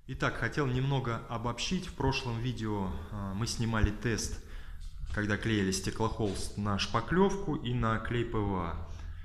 Итак, хотел немного обобщить. В прошлом видео мы снимали тест, когда клеили стеклохолст на шпаклевку и на клей ПВА.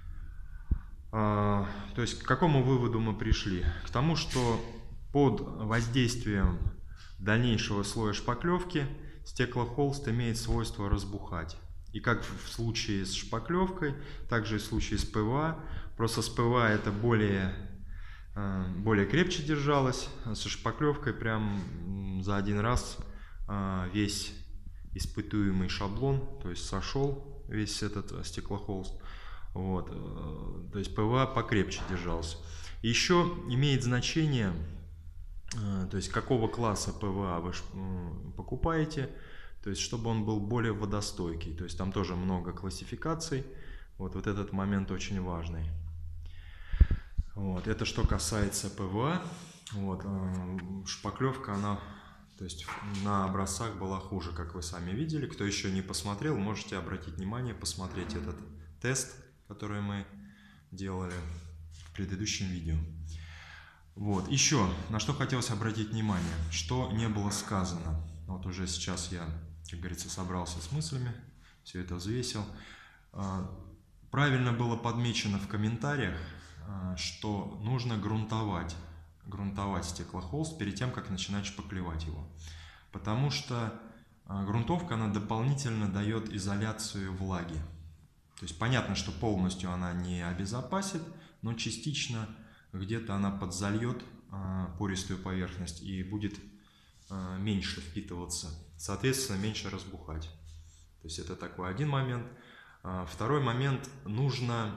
То есть к какому выводу мы пришли? К тому, что под воздействием дальнейшего слоя шпаклевки стеклохолст имеет свойство разбухать. И как в случае с шпаклевкой, также и в случае с ПВА. Просто с ПВА это более крепче держалось, со шпаклевкой прям за один раз весь испытуемый шаблон, то есть сошел весь этот стеклохолст. Вот. То есть ПВА покрепче держался. Еще имеет значение, то есть какого класса ПВА вы покупаете, то есть чтобы он был более водостойкий. То есть там тоже много классификаций. Вот этот момент очень важный. Вот. Это что касается ПВА. Вот. Шпаклевка, она, то есть на образцах была хуже, как вы сами видели. Кто еще не посмотрел, можете обратить внимание, посмотреть этот тест, который мы делали в предыдущем видео. Вот. Еще, на что хотелось обратить внимание, что не было сказано. Вот уже сейчас я, как говорится, собрался с мыслями, все это взвесил. Правильно было подмечено в комментариях, что нужно грунтовать стеклохолст перед тем, как начинать шпаклевать его. Потому что грунтовка, она дополнительно дает изоляцию влаги. То есть понятно, что полностью она не обезопасит, но частично где-то она подзальет пористую поверхность и будет меньше впитываться, соответственно, меньше разбухать. То есть это такой один момент. Второй момент, нужно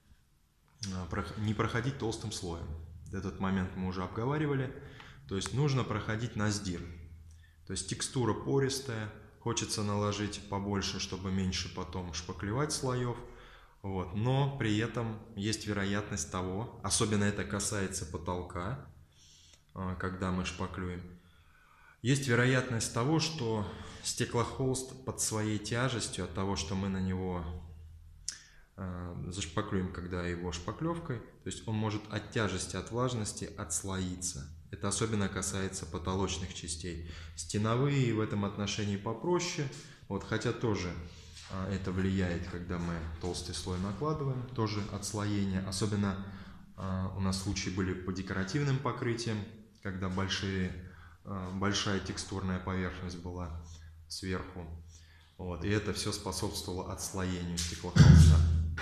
не проходить толстым слоем. Этот момент мы уже обговаривали. То есть нужно проходить на сдир. То есть текстура пористая, хочется наложить побольше, чтобы меньше потом шпаклевать слоев. Вот. Но при этом есть вероятность того, особенно это касается потолка, когда мы шпаклюем, есть вероятность того, что стеклохолст под своей тяжестью, от того, что мы на него зашпаклюем, когда его шпаклевкой, то есть он может от тяжести, от влажности отслоиться. Это особенно касается потолочных частей. Стеновые в этом отношении попроще, вот, хотя тоже это влияет, когда мы толстый слой накладываем, тоже отслоение. Особенно у нас случаи были по декоративным покрытиям, когда большая текстурная поверхность была сверху. Вот, и это все способствовало отслоению стеклохолста.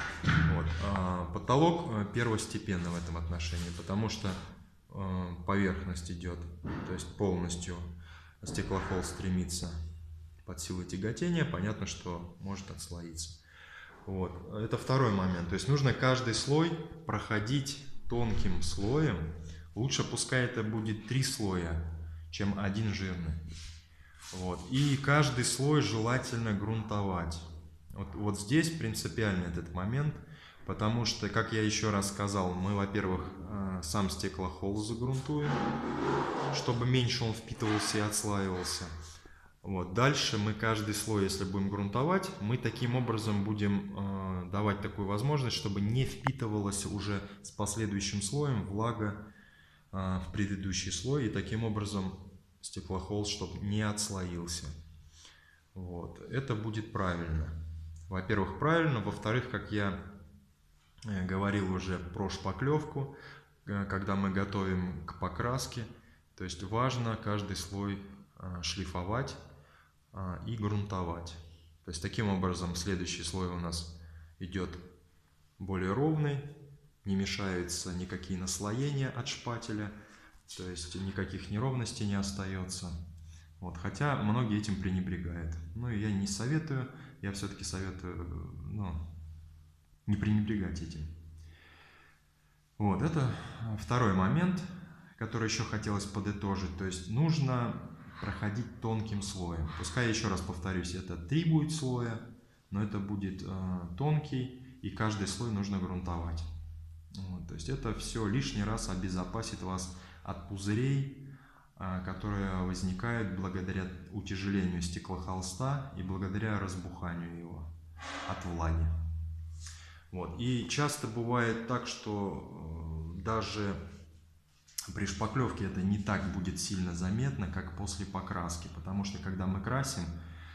Вот. Потолок первостепенно в этом отношении, потому что поверхность идет, то есть полностью стеклохолст стремится под силой тяготения, понятно, что может отслоиться. Вот. Это второй момент. То есть нужно каждый слой проходить тонким слоем. Лучше пускай это будет 3 слоя, чем один жирный. Вот. И каждый слой желательно грунтовать. Вот здесь принципиальный этот момент, потому что, как я еще раз сказал, мы, во-первых, сам стеклохолст загрунтуем, чтобы меньше он впитывался и отслаивался. Вот. Дальше мы каждый слой, если будем грунтовать, мы таким образом будем давать такую возможность, чтобы не впитывалась уже с последующим слоем влага в предыдущий слой, и таким образом стеклохолст, чтобы не отслоился. Вот. Это будет правильно. Во-первых, правильно. Во-вторых, как я говорил уже про шпаклевку, когда мы готовим к покраске, то есть важно каждый слой шлифовать и грунтовать. То есть таким образом следующий слой у нас идет более ровный, не мешаются никакие наслоения от шпателя, то есть никаких неровностей не остается. Вот. Хотя многие этим пренебрегают. Ну и я не советую, я все-таки советую не пренебрегать этим. Вот, это второй момент, который еще хотелось подытожить. То есть нужно проходить тонким слоем. Пускай, еще раз повторюсь, это 3 будет слоя, но это будет тонкий, и каждый слой нужно грунтовать. Вот, то есть это все лишний раз обезопасит вас от пузырей, которые возникают благодаря утяжелению стеклохолста и благодаря разбуханию его от влаги. Вот. И часто бывает так, что даже При шпаклевке это не так будет сильно заметно, как после покраски, потому что когда мы красим,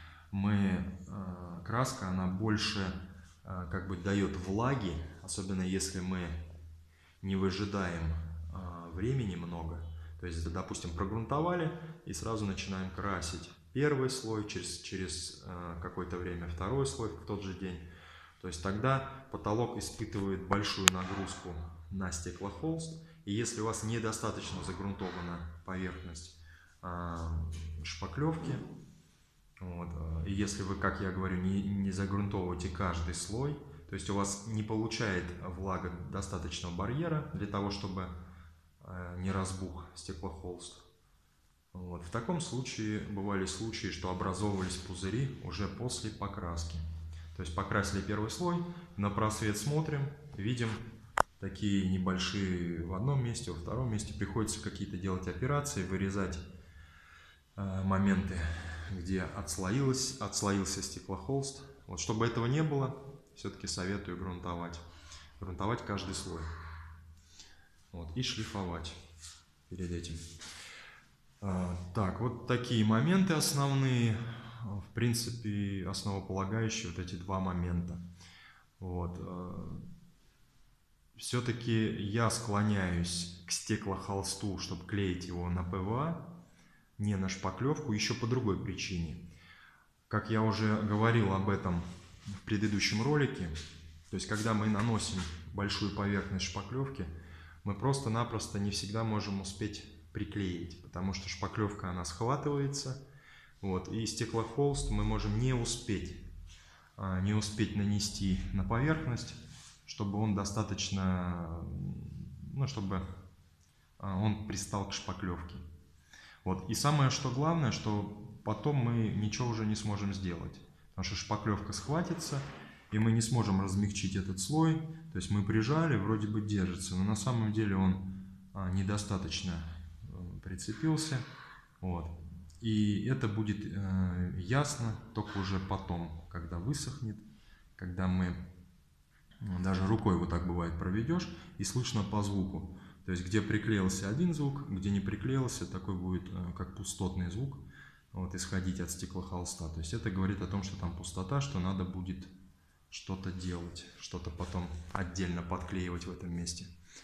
краска, она больше как бы дает влаги, особенно если мы не выжидаем времени много. То есть, допустим, прогрунтовали и сразу начинаем красить первый слой, через какое-то время второй слой в тот же день. То есть тогда потолок испытывает большую нагрузку на стеклохолст. И если у вас недостаточно загрунтована поверхность шпаклевки, и если вы, как я говорю, не загрунтовываете каждый слой, то есть у вас не получает влага достаточного барьера для того, чтобы не разбух стеклохолст. В таком случае бывали случаи, что образовывались пузыри уже после покраски. То есть покрасили первый слой, на просвет смотрим, видим такие небольшие в одном месте, во втором месте. Приходится какие-то делать операции, вырезать моменты, где отслоился стеклохолст. Чтобы этого не было, все-таки советую грунтовать. Грунтовать каждый слой. И шлифовать перед этим. Так, вот такие моменты основные. В принципе, основополагающие вот эти два момента. Все-таки я склоняюсь к стеклохолсту, чтобы клеить его на ПВА, не на шпаклевку, еще по другой причине. Как я уже говорил об этом в предыдущем ролике, то есть когда мы наносим большую поверхность шпаклевки, мы просто-напросто не всегда можем успеть приклеить, потому что шпаклевка, она схватывается, и стеклохолст мы можем не успеть нанести на поверхность, чтобы он достаточно, чтобы он пристал к шпаклевке. И самое что главное, что потом мы ничего уже не сможем сделать, потому что шпаклевка схватится, и мы не сможем размягчить этот слой. То есть мы прижали, вроде бы держится, но на самом деле он недостаточно прицепился. И это будет ясно только уже потом, когда высохнет, когда мы даже рукой вот так бывает проведешь, и слышно по звуку. То есть где приклеился один звук, где не приклеился, такой будет как пустотный звук исходить от стеклохолста. То есть это говорит о том, что там пустота, что надо будет что-то делать, что-то потом отдельно подклеивать в этом месте.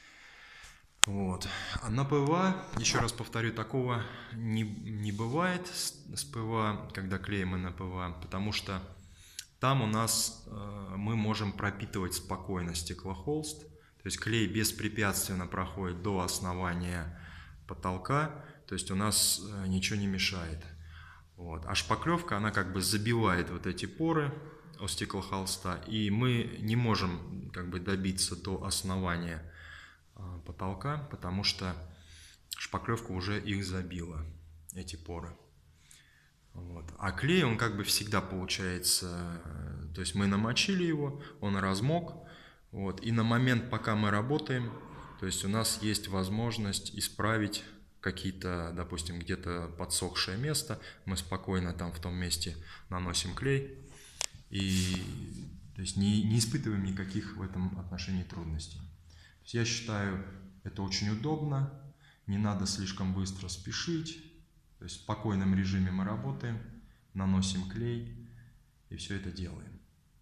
А на ПВА, еще раз повторю, такого не бывает с ПВА, когда клеим мы на ПВА, потому что там у нас мы можем пропитывать спокойно стеклохолст, то есть клей беспрепятственно проходит до основания потолка, то есть у нас ничего не мешает. А шпаклевка, она как бы забивает вот эти поры у стеклохолста, и мы не можем как бы добиться до основания потолка, потому что шпаклевка уже их забила, эти поры. А клей, он как бы всегда получается, то есть мы намочили его, он размок, и на момент, пока мы работаем, то есть у нас есть возможность исправить какие-то, допустим, где-то подсохшее место, мы спокойно там в том месте наносим клей, и то есть не испытываем никаких в этом отношении трудностей. То есть я считаю, это очень удобно, не надо слишком быстро спешить, то есть в спокойном режиме мы работаем, наносим клей и все это делаем.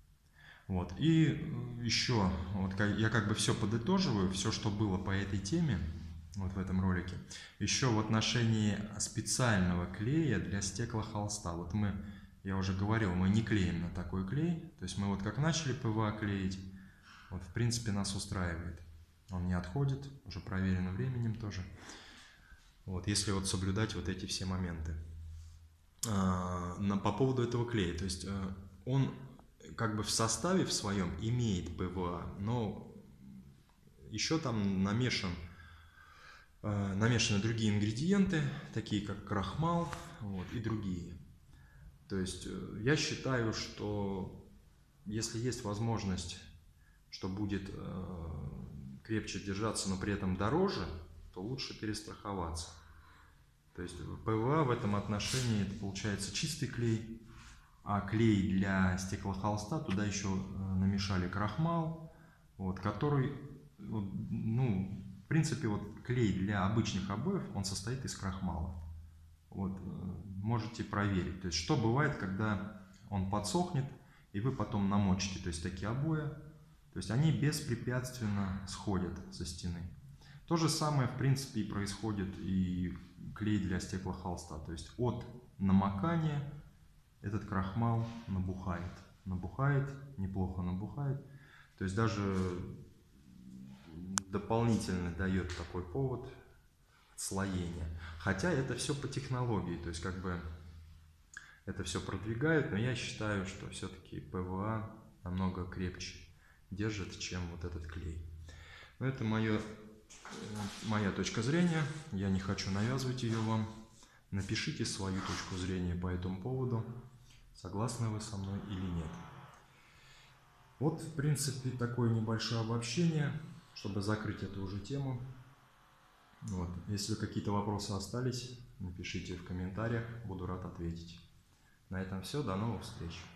И еще, я как бы все подытоживаю, все, что было по этой теме, в этом ролике. Еще в отношении специального клея для стеклохолста. Я уже говорил, мы не клеим на такой клей, то есть мы как начали ПВА клеить, в принципе нас устраивает. Он не отходит, уже проверено временем тоже. Если соблюдать эти все моменты. По поводу этого клея, то есть он как бы в составе в своем имеет ПВА, но еще там намешаны другие ингредиенты, такие как крахмал и другие. То есть я считаю, что если есть возможность, что будет крепче держаться, но при этом дороже, то лучше перестраховаться. То есть ПВА в этом отношении это получается чистый клей, а клей для стеклохолста туда еще намешали крахмал, который принципе, вот клей для обычных обоев, он состоит из крахмала. Вот, можете проверить. То есть, что бывает, когда он подсохнет, и вы потом намочите, то есть, такие обои. То есть, они беспрепятственно сходят со стены. То же самое, в принципе, и происходит и клей для стеклохолста. То есть, от намокания этот крахмал набухает. Набухает, неплохо набухает. То есть, даже дополнительно дает такой повод отслоения. Хотя это все по технологии, то есть как бы это все продвигают, но я считаю, что все-таки ПВА намного крепче держит, чем вот этот клей. Но это моя точка зрения, я не хочу навязывать ее вам. Напишите свою точку зрения по этому поводу, согласны вы со мной или нет. Вот, в принципе, такое небольшое обобщение, чтобы закрыть эту уже тему. Вот. Если какие-то вопросы остались, напишите в комментариях, буду рад ответить. На этом все, до новых встреч.